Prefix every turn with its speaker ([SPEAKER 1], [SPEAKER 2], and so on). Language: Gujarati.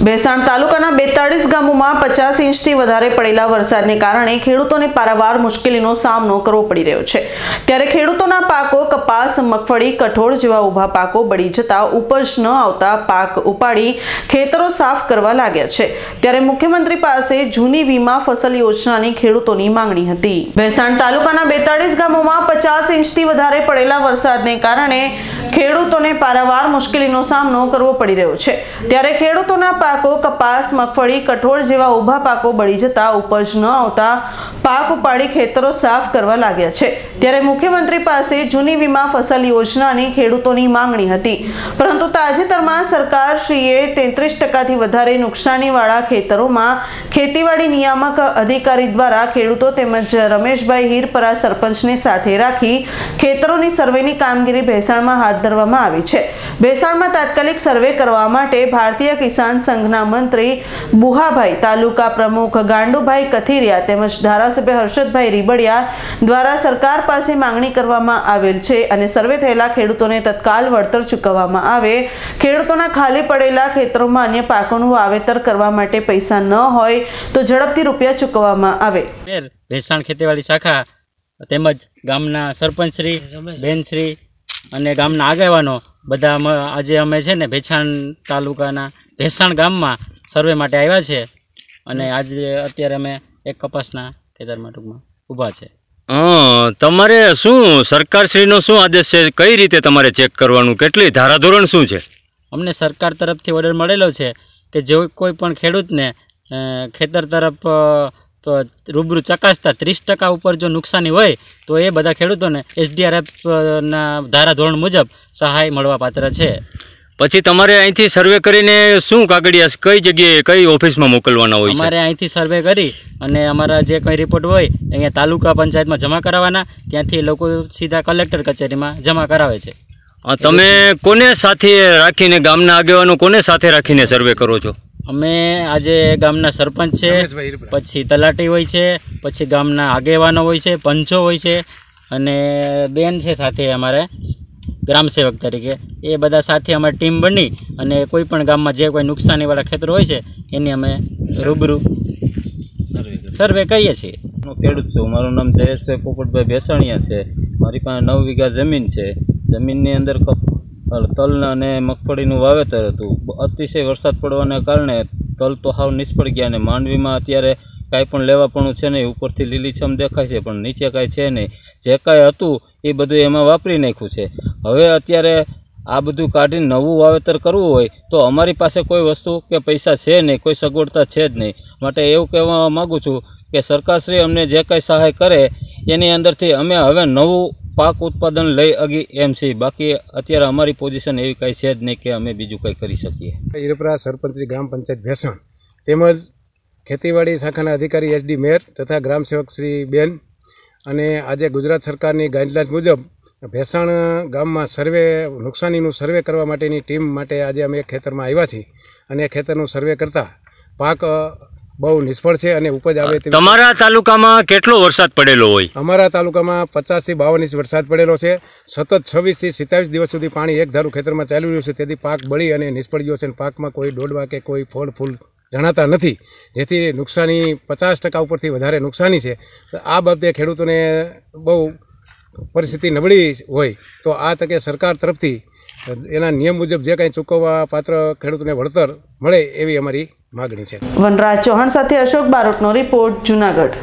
[SPEAKER 1] ભેસાણ તાલુકાના 42 ગામોમાં 50 ઇંચથી વધારે પડેલા વરસાદને કારણે ખેડૂતોને પારાવાર મુશ્કેલીનો સામનો કરવો પડી રહ્યો છે। ત્યારે ખેડૂતોના પાકો કપાસ, મગફળી, કઠોળ જેવા ઊભા પાકો બળી જતા ઉપજ ન આવતા પાક ઉપાડી ખેતરો સાફ કરવા લાગ્યા છે। ત્યારે મુખ્યમંત્રી પાસે જૂની વીમા ફસલ યોજનાની ખેડૂતોની માંગણી હતી। ભેસાણ તાલુકાના 42 ગામોમાં 50 ઇંચથી વધારે પડેલા વરસાદને કારણે ખેડૂતોને પારાવાર મુશ્કેલીનો સામનો કરવો પડી રહ્યો છે। ત્યારે ખેડૂતોના પાકો કપાસ, મગફળી, કઠોળ જેવા ઊભા પાકો બળી જતા ઉપજ ન આવતા પાક ઉપાડી ખેતરો સાફ કરવા લાગ્યા છે। ત્યારે મુખ્યમંત્રી પાસે જૂની વીમા ફસલ યોજનાની ખેડૂતોની માંગણી હતી, પરંતુ તાજેતરમાં સરકારશ્રીએ 33% વધારે નુકસાનીવાળા ખેતરોમાં ખેતીવાડી નિયામક અધિકારી દ્વારા ખેડૂતો તેમજ રમેશભાઈ હીરપરા સરપંચને સાથે રાખી ખેતરોની સર્વેની કામગીરી ભેસાણમાં હાથ ધરવામાં આવી છે। ભેસાણમાં તાત્કાલિક સર્વે કરવા માટે ભારતીય કિસાન સંઘના મંત્રી બુહાભાઈ, તાલુકા પ્રમુખ ગાંડુભાઈ કથિરિયા તેમજ ધારાસભ્ય હર્ષદભાઈ રીબડિયા દ્વારા સરકાર પાસે માંગણી કરવામાં આવેલ છે અને સર્વે થયેલા ખેડૂતોને તત્કાલ વળતર ચૂકવવામાં આવે। ખેડૂતોના ખાલી પડેલા ખેતરોમાં અન્ય પાકોનું વાવેતર કરવા માટે પૈસા ન હોય તો ઝડપથી રૂપિયા ચૂકવવામાં આવે।
[SPEAKER 2] ભેસાણ ખેતીવાડી શાખા તેમજ ગામના સરપંચશ્રી, બેનશ્રી અને ગામના આગેવાનો બધા આજે અમે છે ને ભેસાણ તાલુકાના ભેસાણ ગામમાં સર્વે માટે આવ્યા છે અને આજે અત્યારે અમે એક કપાસના ખેતરમાં ટૂંકમાં ઊભા છે।
[SPEAKER 3] તમારે શું સરકારશ્રીનો શું આદેશ છે? કઈ રીતે તમારે ચેક કરવાનું? કેટલી ધારાધોરણ શું છે?
[SPEAKER 2] અમને સરકાર તરફથી ઓર્ડર મળેલો છે કે જો કોઈ પણ ખેડૂતને ખેતર તરફ રૂબરૂ ચકાસતા 30% ઉપર જો નુકસાની હોય તો એ બધા ખેડૂતોને SDRFના ધારાધોરણ મુજબ સહાય મળવા પાત્ર છે।
[SPEAKER 3] પછી તમારે અહીંથી સર્વે કરીને શું કાગળિયા કઈ જગ્યાએ કઈ ઓફિસમાં મોકલવાના હોય છે?
[SPEAKER 2] અમારે અહીંથી સર્વે કરી અને અમારા જે કંઈ રિપોર્ટ હોય અહીંયા તાલુકા પંચાયતમાં જમા કરાવવાના, ત્યાંથી લોકો સીધા કલેક્ટર કચેરીમાં જમા કરાવે છે।
[SPEAKER 3] તમે કોને સાથે રાખીને, ગામના આગેવાનો કોને સાથે રાખીને સર્વે કરો છો?
[SPEAKER 2] અમે આજે ગામના સરપંચ છે, પછી તલાટી હોય છે, પછી ગામના આગેવાનો હોય છે, પંચો હોય છે અને બેન છે સાથે અમારે ગ્રામસેવક તરીકે, એ બધા સાથે અમારી ટીમ બની અને કોઈ પણ ગામમાં જે કોઈ નુકસાનીવાળા ખેતરો હોય છે એની અમે રૂબરૂ સર્વે કરીએ છીએ।
[SPEAKER 4] હું ખેડૂત છું, મારું નામ જયેશભાઈ પોપટભાઈ ભેસાણીયા છે। મારી પાસે 9 વીઘા જમીન છે। જમીનની અંદર તલ અને મગફળીનું વાવેતર હતું। અતિશય વરસાદ પડવાને કારણે તલ તો હાવ નિષ્ફળ ગયા અને માંડવીમાં અત્યારે કાંઈ પણ લેવાપણું છે નહીં। ઉપરથી લીલીછમ દેખાય છે પણ નીચે કાંઈ છે નહીં। જે કાંઈ હતું એ બધું એમાં વાપરી નાખ્યું છે। હવે અત્યારે આ બધું કાઢીને નવું વાવેતર કરવું હોય તો અમારી પાસે કોઈ વસ્તુ કે પૈસા છે નહીં, કોઈ સગવડતા છે જ નહીં। માટે એવું કહેવા માગું છું કે સરકારશ્રી અમને જે કાંઈ સહાય કરે એની અંદરથી અમે હવે નવું પાક ઉત્પાદન લઈ અગી એમ છીએ। બાકી અત્યારે અમારી પોઝિશન એવી કાંઈ છે જ નહીં કે અમે બીજું કંઈ કરી શકીએ।
[SPEAKER 5] હીરપરા સરપંચની ગ્રામ પંચાયત ભેસાણ તેમજ ખેતીવાડી શાખાના અધિકારી SD મેયર તથા ગ્રામસેવક શ્રી બેન અને આજે ગુજરાત સરકારની ગાઈડલાઇન્સ મુજબ ભેસાણ ગામમાં નુકસાનીનું સર્વે કરવા માટેની ટીમ માટે આજે અમે એક ખેતરમાં આવ્યા છીએ અને ખેતરનું સર્વે કરતા પાક બહુ નિષ્ફળ છે અને ઉપજ આવે તે।
[SPEAKER 3] તમારા તાલુકામાં કેટલો વરસાદ પડેલો હોય?
[SPEAKER 5] અમારા તાલુકામાં 50 થી 52 ઇંચ વરસાદ પડેલો છે। સતત 26 થી 27 દિવસ સુધી પાણી એક ધારું ખેતરમાં ચાલી રહ્યું છે, તેથી પાક બળી અને નિષ્ફળ ગયો છે અને પાકમાં કોઈ ડોડવા કે કોઈ ફળ ફૂલ જણાતા નથી, જેથી નુકસાની 50% ઉપરથી વધારે નુકસાની છે। આ બાબતે ખેડૂતોને બહુ પરિસ્થિતિ નબળી હોય તો આ તકે સરકાર તરફથી એના નિયમ મુજબ જે કંઈ ચૂકવવા પાત્ર ખેડૂતોને વળતર મળે એવી અમારી માગણી છે।
[SPEAKER 1] વનરાજ ચૌહાણ સાથે અશોક બારોટનો રિપોર્ટ, જુનાગઢ।